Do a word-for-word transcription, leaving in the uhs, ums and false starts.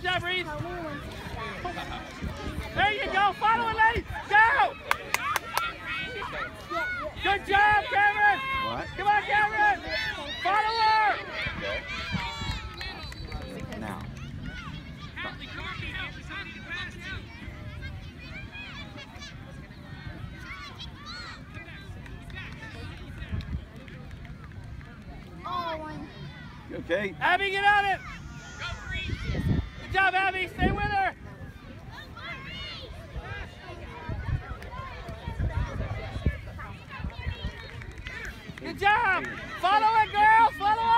Good job, Reed. There you go. Follow it, lady. Go. Good job, Cameron. What? Come on, Cameron. Follow her. Okay. Now. Okay. Abby, get on it. Good job, Abby. Stay with her. Good job. Follow it, girls. Follow